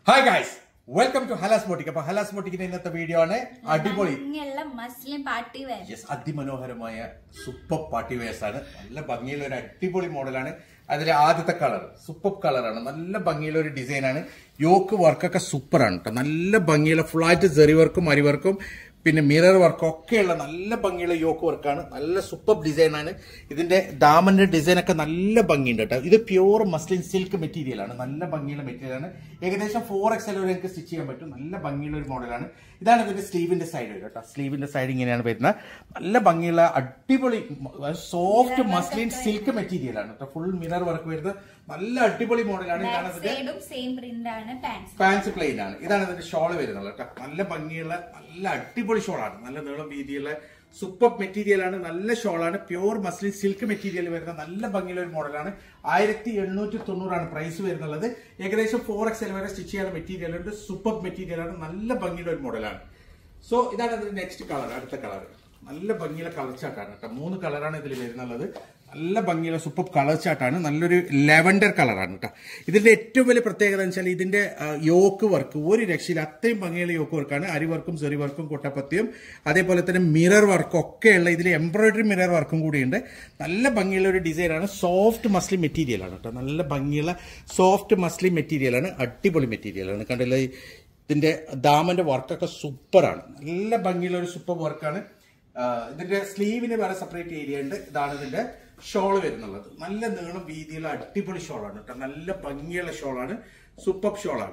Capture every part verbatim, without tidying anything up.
Hi guys, welcome to Halas Boutique. അപ്പോൾ ഹലാസ് ബോട്ടിക്കിന്റെ ഇന്നത്തെ video ആണ് അടിപൊളി മസ്ലിം പാർട്ടി വെയർ. യെസ്, അതിമനോഹരമായ സൂപ്പർ പാർട്ടി വെയർസ് ആണ്. നല്ല ഭംഗിയുള്ള ഒരു അടിപൊളി മോഡലാണ്. അതിലെ ആദ്യത്തെ കളർ സൂപ്പർ കളറാണ്. നല്ല ഭംഗിയുള്ള ഒരു ഡിസൈൻ ആണ്. യോക്ക് വർക്കൊക്കെ സൂപ്പർ ആണ് കേട്ടോ. നല്ല ഭംഗിയുള്ള ഫുൾ ആയിട്ട് ജെറി വർക്കും അരി വർക്കും പിന്നെ മിറർ വർക്കും ഒക്കെയുള്ള നല്ല ഭംഗിയുള്ള യോക്ക് വർക്കാണ്. നല്ല സൂപ്പർ ഡിസൈൻ ആണ്. ഇതിന്റെ ദാമന്റെ ഡിസൈൻ ഒക്കെ നല്ല ഭംഗിയുണ്ട് കേട്ടോ. ഇത് പ്യൂർ മസ്ലിൻ സിൽക്ക് മെറ്റീരിയൽ ആണ്. നല്ല ഭംഗിയുള്ള മെറ്റീരിയൽ ആണ്. ഏകദേശം ഫോർ എക്സ് എൽ വരെ എനിക്ക് സ്റ്റിച്ച് ചെയ്യാൻ പറ്റും. നല്ല ഭംഗിയുള്ള ഒരു മോഡലാണ്. ഇതാണ് ഇതിന്റെ സ്ലീവിന്റെ സൈഡ് വരും കേട്ടോ. സ്ലീവിന്റെ സൈഡ് ഇങ്ങനെയാണ് വരുന്നത്. നല്ല ഭംഗിയുള്ള അടിപൊളി സോഫ്റ്റ് മസ്ലിൻ സിൽക്ക് മെറ്റീരിയൽ ആണ് കേട്ടോ. ഫുൾ മിറർ വർക്ക് വരുന്നത് നല്ല അടിപൊളി മോഡലാണ്. ഇതാണ് പാൻസ് പ്ലെയിൻ ആണ്. ഇതാണ് ഇതിന്റെ ഷോൾ വരുന്നത് കേട്ടോ. നല്ല ഭംഗിയുള്ള നല്ല അടിപൊളി ഷോളാണ്. നല്ല നീളം വീതിയുള്ള സൂപ്പർ മെറ്റീരിയൽ ആണ്. നല്ല ഷോളാണ്. പ്യൂർ മസ്ലിൻ സിൽക്ക് മെറ്റീരിയൽ വരുന്ന നല്ല ഭംഗിയുള്ള ഒരു മോഡലാണ്. ആയിരത്തി എണ്ണൂറ്റി തൊണ്ണൂറാണ് പ്രൈസ് വരുന്നുള്ളത്. ഏകദേശം ഫോർ എക്സ് എൽ വരെ സ്റ്റിച്ച് ചെയ്യാനുള്ള മെറ്റീരിയൽ ഉണ്ട്. സൂപ്പർ മെറ്റീരിയൽ ആണ്. നല്ല ഭംഗിയുള്ള ഒരു മോഡലാണ്. സോ ഇതാണ് അതിന്റെ നെക്സ്റ്റ് കളർ. അടുത്ത കളർ നല്ല ഭംഗിയുള്ള കളർ ചാർട്ടാണ് കേട്ടോ. മൂന്ന് കളറാണ് ഇതിൽ വരുന്നുള്ളത്. നല്ല ഭംഗിയുള്ള സൂപ്പർ കളർ ചാർട്ടാണ്. നല്ലൊരു ലെവൻഡർ കളറാണ് കേട്ടോ. ഇതിന്റെ ഏറ്റവും വലിയ പ്രത്യേകത എന്ന് വെച്ചാൽ ഇതിന്റെ യോക്ക് വർക്ക് ഒരു രക്ഷയിൽ അത്രയും ഭംഗിയുള്ള യോക്ക് വർക്കാണ്. അരി വർക്കും സെറി വർക്കും കൊട്ടപ്പത്തിയും അതേപോലെ തന്നെ മിറർ വർക്കും ഒക്കെയുള്ള ഇതിൽ എംബ്രോയിഡറി മിറർ വർക്കും കൂടിയുണ്ട്. നല്ല ഭംഗിയുള്ള ഒരു ഡിസൈനാണ്. സോഫ്റ്റ് മസ്ലിൻ മെറ്റീരിയൽ ആണ് കേട്ടോ. നല്ല ഭംഗിയുള്ള സോഫ്റ്റ് മസ്ലിൻ മെറ്റീരിയൽ ആണ്. അടിപൊളി മെറ്റീരിയൽ ആണ്. കണ്ടില്ല, ഇതിന്റെ ദാമന്റെ വർക്കൊക്കെ സൂപ്പറാണ്. നല്ല ഭംഗിയുള്ള ഒരു സൂപ്പർ വർക്കാണ്. ഇതിന്റെ സ്ലീവിന് വേറെ സെപ്പറേറ്റ് ഏരിയ ഉണ്ട്. ഇതാണ് ഇതിന്റെ ഷോൾ വരുന്നുള്ളത്. നല്ല നീളം വീതിയുള്ള അടിപൊളി ഷോളാണ് കേട്ടോ. നല്ല ഭംഗിയുള്ള ഷോളാണ്. സൂപ്പർ ഷോളാണ്.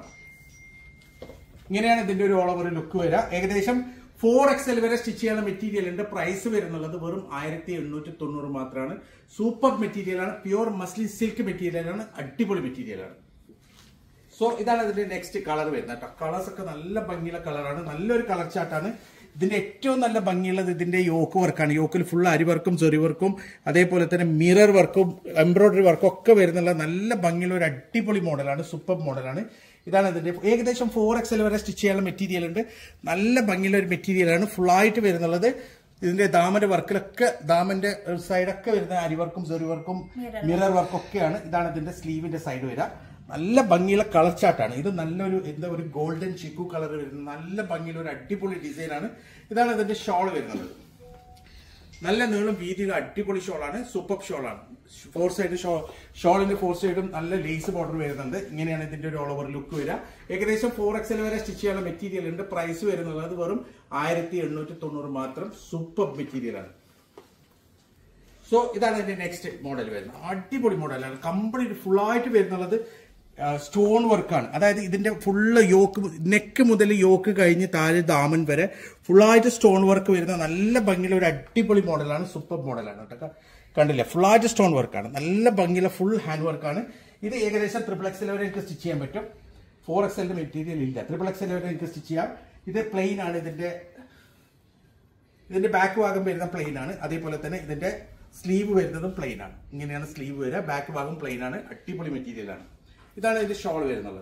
ഇങ്ങനെയാണ് ഇതിന്റെ ഒരു ഓൾ ഓവർ ലുക്ക് വരിക. ഏകദേശം ഫോർ എക്സ് എൽ വരെ സ്റ്റിച്ച് ചെയ്യാനുള്ള മെറ്റീരിയൽ ഉണ്ട്. പ്രൈസ് വരുന്നുള്ളത് വെറും ആയിരത്തി എണ്ണൂറ്റി തൊണ്ണൂറ് മാത്രമാണ്. സൂപ്പർ മെറ്റീരിയൽ ആണ്. പ്യൂർ മസ്ലിൻ സിൽക്ക് മെറ്റീരിയൽ ആണ്. അടിപൊളി മെറ്റീരിയൽ ആണ്. സോ ഇതാണ് ഇതിന്റെ നെക്സ്റ്റ് കളർ വരുന്നത് കേട്ടോ. കളേഴ്സ് ഒക്കെ നല്ല ഭംഗിയുള്ള കളറാണ്. നല്ലൊരു കളർ ചാർട്ടാണ്. ഇതിന്റെ ഏറ്റവും നല്ല ഭംഗിയുള്ളത് ഇതിന്റെ യോക്ക് വർക്കാണ്. യോക്കിൽ ഫുൾ അരി വർക്കും ചെറി വർക്കും അതേപോലെ തന്നെ മിറർ വർക്കും എംബ്രോയിഡറി വർക്കും ഒക്കെ വരുന്നുള്ള നല്ല ഭംഗിയുള്ള ഒരു അടിപൊളി മോഡലാണ്. സൂപ്പർ മോഡലാണ്. ഇതാണ് ഇതിന്റെ ഏകദേശം ഫോർ എക്സ് എൽ വരെ സ്റ്റിച്ച് ചെയ്യാനുള്ള മെറ്റീരിയൽ ഉണ്ട്. നല്ല ഭംഗിയുള്ള ഒരു മെറ്റീരിയലാണ്. ഫുൾ ആയിട്ട് വരുന്നുള്ളത്. ഇതിന്റെ ദാമന്റെ വർക്കിലൊക്കെ ദാമന്റെ സൈഡൊക്കെ വരുന്ന അരി വർക്കും ചെറി വർക്കും മിറർ വർക്കും ഒക്കെയാണ്. ഇതാണ് ഇതിന്റെ സ്ലീവിന്റെ സൈഡ് വരിക. നല്ല ഭംഗിയുള്ള കളർ ചാർട്ടാണ്. ഇത് നല്ലൊരു എന്താ ഒരു ഗോൾഡൻ ചിക്കു കളർ വരുന്നത്. നല്ല ഭംഗിയുള്ള ഒരു അടിപൊളി ഡിസൈനാണ്. ഇതാണ് ഇതിന്റെ ഷോൾ വരുന്നത്. നല്ല നീളം വീതിയുള്ള അടിപൊളി ഷോളാണ്. സൂപ്പർ ഷോളാണ്. ഫോർ സൈഡ് ഷോളിന്റെ ഫോർ സൈഡും നല്ല ലേസ് ബോർഡർ വരുന്നുണ്ട്. ഇങ്ങനെയാണ് ഇതിന്റെ ഒരു ഓൾ ഓവർ ലുക്ക് വരിക. ഏകദേശം ഫോർ എക്സ് എൽ വരെ സ്റ്റിച്ച് ചെയ്യാനുള്ള മെറ്റീരിയൽ ഉണ്ട്. പ്രൈസ് വരുന്നത് വെറും ആയിരത്തി എണ്ണൂറ്റി തൊണ്ണൂറ് മാത്രം. സൂപ്പർ മെറ്റീരിയൽ ആണ്. സോ ഇതാണ് ഇതിന്റെ നെക്സ്റ്റ് മോഡൽ വരുന്നത്. അടിപൊളി മോഡലാണ്. കംപ്ലീറ്റ് ഫുൾ ആയിട്ട് വരുന്നുള്ളത് സ്റ്റോൺ വർക്കാണ്. അതായത് ഇതിന്റെ ഫുള്ള് യോക്ക് നെക്ക് മുതൽ യോക്ക് കഴിഞ്ഞ് താഴെ ദാമൻ വരെ ഫുള്ളായിട്ട് സ്റ്റോൺ വർക്ക് വരുന്ന നല്ല ഭംഗിയുള്ള ഒരു അടിപൊളി മോഡലാണ്. സൂപ്പർ മോഡലാണ് കേട്ടോ. കണ്ടില്ലേ, ഫുള്ളായിട്ട് സ്റ്റോൺ വർക്കാണ്. നല്ല ഭംഗിയുള്ള ഫുൾ ഹാൻഡ് വർക്കാണ്. ഇത് ഏകദേശം ട്രിപ്പിൾ എക്സ് എൽ വരെ എനിക്ക് സ്റ്റിച്ച് ചെയ്യാൻ പറ്റും. ഫോർ എക്സ് എല്ലിന്റെ മെറ്റീരിയൽ ഇല്ല. ട്രിപ്പിൾ എക്സ് എൽ വരെ എനിക്ക് സ്റ്റിച്ച് ചെയ്യാം. ഇത് പ്ലെയിൻ ആണ്. ഇതിന്റെ ഇതിന്റെ ബാക്ക് ഭാഗം വരുന്ന പ്ലെയിൻ ആണ്. അതേപോലെ തന്നെ ഇതിന്റെ സ്ലീവ് വരുന്നതും പ്ലെയിൻ ആണ്. ഇങ്ങനെയാണ് സ്ലീവ് വരിക. ബാക്ക് ഭാഗം പ്ലെയിൻ ആണ്. അടിപൊളി മെറ്റീരിയൽ ആണ്. ഇതാണ് ഇതിന്റെ ഷോൾ വരുന്നത്.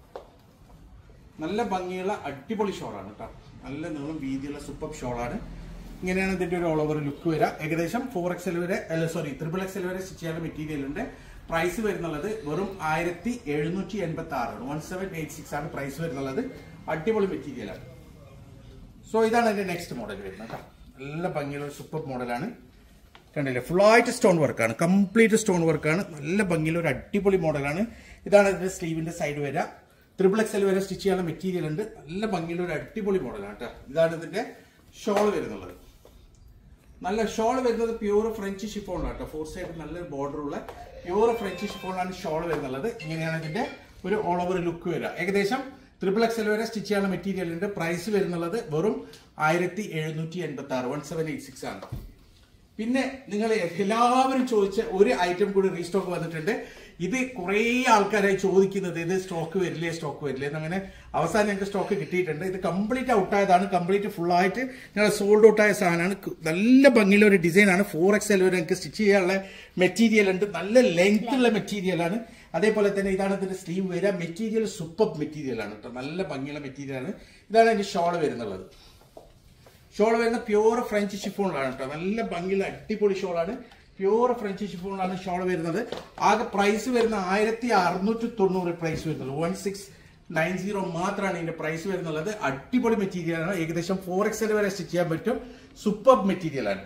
നല്ല ഭംഗിയുള്ള അടിപൊളി ഷോളാണ് കേട്ടോ. നല്ല നീളം വീതിയുള്ള സൂപ്പർ ഷോളാണ്. ഇങ്ങനെയാണ് ഇതിന്റെ ഒരു ഓൾ ഓവർ ലുക്ക് വരിക. ഏകദേശം ഫോർ എക്സ് എൽ വരെ അല്ല സോറി ട്രിപ്പിൾ എക്സ് എൽ വരെ സ്റ്റിച്ച് ചെയ്യാനുള്ള മെറ്റീരിയൽ ഉണ്ട്. പ്രൈസ് വരുന്നുള്ളത് വെറും ആയിരത്തി എഴുന്നൂറ്റി എൺപത്തി ആറാണ്. വൺ സെവൻ എയ്റ്റ് സിക്സ് ആണ് പ്രൈസ് വരുന്നുള്ളത്. അടിപൊളി മെറ്റീരിയലാണ്. സോ ഇതാണ് എന്റെ നെക്സ്റ്റ് മോഡൽ വരുന്നത് കേട്ടോ. നല്ല ഭംഗിയുള്ള സൂപ്പർ മോഡലാണ്. കണ്ടില്ലേ, ഫുള്ളായിട്ട് സ്റ്റോൺ വർക്കാണ്. കംപ്ലീറ്റ് സ്റ്റോൺ വർക്കാണ്. നല്ല ഭംഗിയുള്ള ഒരു അടിപൊളി മോഡലാണ്. ഇതാണ് ഇതിന്റെ സ്ലീവിന്റെ സൈഡ് വരിക. ട്രിപ്പിൾ എക്സ് എൽ വരെ സ്റ്റിച്ച് ചെയ്യാനുള്ള മെറ്റീരിയൽ ഉണ്ട്. നല്ല ഭംഗിയുള്ള ഒരു അടിപൊളി മോഡലാണ് കേട്ടോ. ഇതാണ് ഇതിന്റെ ഷോൾ വരുന്നുള്ളത്. നല്ല ഷോൾ വരുന്നത് പ്യൂർ ഫ്രഞ്ച് ഷിഫോണിലാണ് കേട്ടോ. ഫോർ സൈഡ് നല്ല ബോർഡർ ഉള്ള പ്യൂർ ഫ്രഞ്ച് ഷിഫോണിലാണ് ഷോൾ വരുന്നുള്ളത്. ഇങ്ങനെയാണ് ഇതിന്റെ ഒരു ഓൾ ഓവർ ലുക്ക് വരിക. ഏകദേശം ട്രിപ്പിൾ എക്സ് എൽ വരെ സ്റ്റിച്ച് ചെയ്യാനുള്ള മെറ്റീരിയൽ ഉണ്ട്. പ്രൈസ് വരുന്നുള്ളത് വെറും ആയിരത്തി എഴുന്നൂറ്റി എൺപത്തി ആറ് വൺ സെവൻ എയ്റ്റ് സിക്സ് ആണ്. പിന്നെ നിങ്ങൾ എല്ലാവരും ചോദിച്ച ഒരു ഐറ്റം കൂടി റീസ്റ്റോക്ക് വന്നിട്ടുണ്ട്. ഇത് കുറെ ആൾക്കാരായി ചോദിക്കുന്നത് ഇത് സ്റ്റോക്ക് വരില്ലേ സ്റ്റോക്ക് വരില്ലേ എന്നങ്ങനെ അവസാനം ഞങ്ങൾക്ക് സ്റ്റോക്ക് കിട്ടിയിട്ടുണ്ട്. ഇത് കംപ്ലീറ്റ് ഔട്ട് ആയതാണ്. കംപ്ലീറ്റ് ഫുൾ ആയിട്ട് ഞങ്ങൾ സോൾഡ് ഔട്ട് ആയ സാധനമാണ്. നല്ല ഭംഗിയുള്ള ഒരു ഡിസൈനാണ്. ഫോർ എക്സ് എൽ വരെ എനിക്ക് സ്റ്റിച്ച് ചെയ്യാനുള്ള മെറ്റീരിയൽ ഉണ്ട്. നല്ല ലെങ്ത് ഉള്ള മെറ്റീരിയലാണ്. അതേപോലെ തന്നെ ഇതാണ് ഇതിന്റെ സ്ലീവ് വരിക. മെറ്റീരിയൽ സൂപ്പർ മെറ്റീരിയൽ ആണ് കേട്ടോ. നല്ല ഭംഗിയുള്ള മെറ്റീരിയൽ ആണ്. ഇതാണ് അതിന്റെ ഷോൾ വരുന്നുള്ളത്. ഷോൾ വരുന്ന പ്യൂർ ഫ്രഞ്ച് ഷിഫോണിലാണ് കേട്ടോ. നല്ല ഭംഗിയുള്ള അടിപൊളി ഷോളാണ്. പ്യൂർ ഫ്രഞ്ച് ഷിഫോണിലാണ് ഷോൾ വരുന്നത്. ആകെ പ്രൈസ് വരുന്ന ആയിരത്തി അറുന്നൂറ്റി തൊണ്ണൂറ് പ്രൈസ് വരുന്നത്. വൺ സിക്സ് നയൻ സീറോ മാത്രമാണ് ഇതിന്റെ പ്രൈസ് വരുന്നുള്ളത്. അടിപൊളി മെറ്റീരിയൽ ആണ്. ഏകദേശം ഫോർ എക്സൽ വരെ സ്റ്റിച്ച് ചെയ്യാൻ പറ്റും. സൂപ്പർ മെറ്റീരിയൽ ആണ്.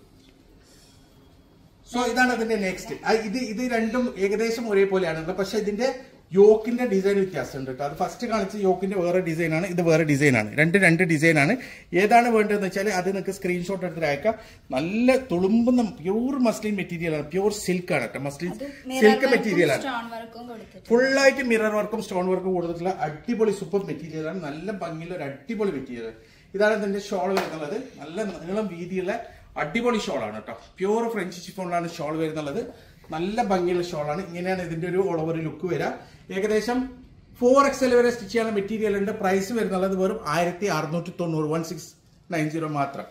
സോ ഇതാണ് അതിന്റെ നെക്സ്റ്റ്. ഇത് ഇത് രണ്ടും ഏകദേശം ഒരേപോലെയാണ്. പക്ഷെ ഇതിന്റെ യോക്കിന്റെ ഡിസൈൻ വ്യത്യാസമുണ്ട് കേട്ടോ. അത് ഫസ്റ്റ് കാണിച്ച യോക്കിന്റെ വേറെ ഡിസൈൻ ആണ്, ഇത് വേറെ ഡിസൈൻ ആണ്. രണ്ട് രണ്ട് ഡിസൈൻ ആണ്. ഏതാണ് വേണ്ടതെന്ന് വെച്ചാൽ അത് നിങ്ങൾക്ക് സ്ക്രീൻഷോട്ട് എടുത്ത് അയക്കാം. നല്ല തുളുമ്പുന്ന പ്യൂർ മസ്ലിൻ മെറ്റീരിയൽ ആണ്. പ്യൂർ സിൽക്ക് ആണ് കേട്ടോ. മസ്ലിൻ സിൽക്ക് മെറ്റീരിയൽ ആണ്. ഫുള്ളായിട്ട് മിറർ വർക്കും സ്റ്റോൺ വർക്കും കൊടുത്തിട്ടുള്ള അടിപൊളി സൂപ്പർ മെറ്റീരിയൽ ആണ്. നല്ല ഭംഗിയുള്ള ഒരു അടിപൊളി മെറ്റീരിയൽ. ഇതാണ് ഇതിന്റെ ഷോൾ വരുന്നുള്ളത്. നല്ല നീളം വീതിയുള്ള അടിപൊളി ഷോളാണ് കേട്ടോ. പ്യൂർ ഫ്രഞ്ച് ഷിഫോണിലാണ് ഷോൾ വരുന്നുള്ളത്. നല്ല ഭംഗിയുള്ള ഷോളാണ്. ഇങ്ങനെയാണ് ഇതിന്റെ ഒരു ഓൾ ഓവർ ലുക്ക് വരിക. ഏകദേശം ഫോർ എക്സൽ വരെ സ്റ്റിച്ച് ചെയ്യാനുള്ള മെറ്റീരിയൽ ഉണ്ട്. പ്രൈസ് വരുന്നുള്ളത് വെറും ആയിരത്തി അറുന്നൂറ്റി തൊണ്ണൂറ് വൺ സിക്സ് നയൻ സീറോ മാത്രം.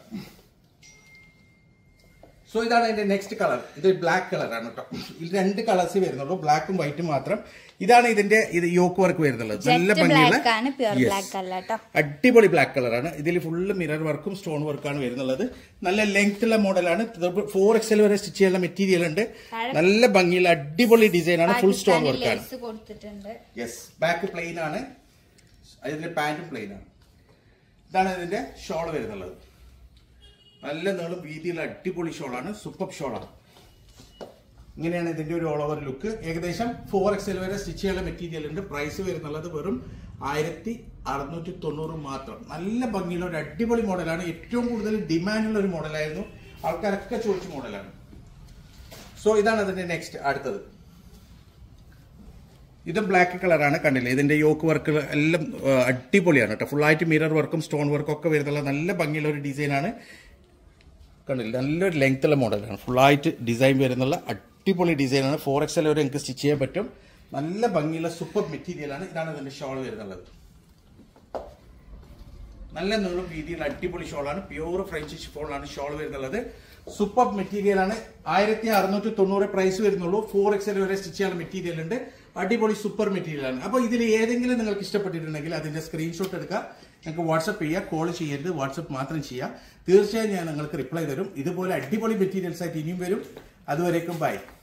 സോ ഇതാണ് അതിന്റെ നെക്സ്റ്റ് കളർ. ഇത് ബ്ലാക്ക് കളറാണ് കേട്ടോ. ഇത് രണ്ട് കളേഴ്സ് വരുന്നുള്ളൂ, ബ്ലാക്കും വൈറ്റും മാത്രം. ഇതാണ് ഇതിന്റെ ഇത് യോക്ക് വർക്ക് വരുന്നുള്ളത്. നല്ല ഭംഗിയുള്ള അടിപൊളി ബ്ലാക്ക് കളറാണ്. ഇതിൽ ഫുള്ള് മിറർ വർക്കും സ്റ്റോൺ വർക്കാണ് വരുന്നുള്ളത്. നല്ല ലെങ്ത് ഉള്ള മോഡലാണ്. ഫോർ എക്സൽ വരെ സ്റ്റിച്ച് ചെയ്യാനുള്ള മെറ്റീരിയൽ ഉണ്ട്. നല്ല ഭംഗിയുള്ള അടിപൊളി ഡിസൈൻ ആണ്. ഫുൾ സ്റ്റോൺ വർക്കാണ്. യെസ്, ബാക്ക് പ്ലെയിൻ ആണ്. അതിന്റെ പാന്റും പ്ലെയിൻ ആണ്. ഇതാണ് ഇതിന്റെ ഷോൾ വരുന്നുള്ളത്. നല്ല നീളം വീതിയുള്ള അടിപൊളി ഷോളാണ്. സൂപ്പർ ഷോളാണ്. ഇങ്ങനെയാണ് ഇതിന്റെ ഒരു ഓൾ ഓവർ ലുക്ക്. ഏകദേശം ഫോർ എക്സൽ വരെ സ്റ്റിച്ച് ചെയ്യാനുള്ള മെറ്റീരിയൽ ഉണ്ട്. പ്രൈസ് വരുന്നുള്ളത് വെറും ആയിരത്തി അറുന്നൂറ്റി തൊണ്ണൂറ് മാത്രം. നല്ല ഭംഗിയുള്ള ഒരു അടിപൊളി മോഡലാണ്. ഏറ്റവും കൂടുതൽ ഡിമാൻഡുള്ള ഒരു മോഡലായിരുന്നു. ആൾക്കാരൊക്കെ ചോദിച്ച മോഡലാണ്. സോ ഇതാണ് അതിന്റെ നെക്സ്റ്റ് അടുത്തത്. ഇത് ബ്ലാക്ക് കളറാണ്. കണ്ടില്ലേ, ഇതിന്റെ യോക്ക് വർക്ക് എല്ലാം അടിപൊളിയാണ് കേട്ടോ. ഫുള്ളായിട്ട് മിറർ വർക്കും സ്റ്റോൺ വർക്കും ഒക്കെ വരുന്നുള്ള നല്ല ഭംഗിയുള്ള ഒരു ഡിസൈനാണ്. കണ്ടില്ല, നല്ലൊരു ലെങ്ത് ഉള്ള മോഡലാണ്. ഫുള്ളായിട്ട് ഡിസൈൻ വരുന്നുള്ള അടിപൊളി ഡിസൈനാണ്. ഫോർ എക്സൽ വരെ എനിക്ക് സ്റ്റിച്ച് ചെയ്യാൻ പറ്റും. നല്ല ഭംഗിയുള്ള സൂപ്പർ മെറ്റീരിയലാണ്. ഇതാണ് ഇതിന്റെ ഷോൾ വരുന്നുള്ളത്. നല്ല നീളം വീതിയുള്ള അടിപൊളി ഷോളാണ്. പ്യൂർ ഫ്രഞ്ച് ഷിഫോണിലാണ് ഷോൾ വരുന്നുള്ളത്. സൂപ്പർ മെറ്റീരിയൽ ആണ്. ആയിരത്തി അറുന്നൂറ്റി തൊണ്ണൂറ് പ്രൈസ് വരുന്നുള്ളൂ. ഫോർ എക്സൽ വരെ സ്റ്റിച്ച് ചെയ്യാൻ മെറ്റീരിയൽ ഉണ്ട്. അടിപൊളി സൂപ്പർ മെറ്റീരിയൽ ആണ്. അപ്പൊ ഇതിൽ ഏതെങ്കിലും നിങ്ങൾക്ക് ഇഷ്ടപ്പെട്ടിട്ടുണ്ടെങ്കിൽ അതിന്റെ സ്ക്രീൻഷോട്ട് എടുക്കുക. നിങ്ങൾക്ക് വാട്സ്ആപ്പ് ചെയ്യുക. കോൾ ചെയ്യരുത്, വാട്സ്ആപ്പ് മാത്രം ചെയ്യുക. തീർച്ചയായും ഞാൻ നിങ്ങൾക്ക് റിപ്ലൈ തരും. ഇതുപോലെ അടിപൊളി മെറ്റീരിയൽസ് ആയിട്ട് ഇനിയും വരും. അതുവരേക്കും ബൈ.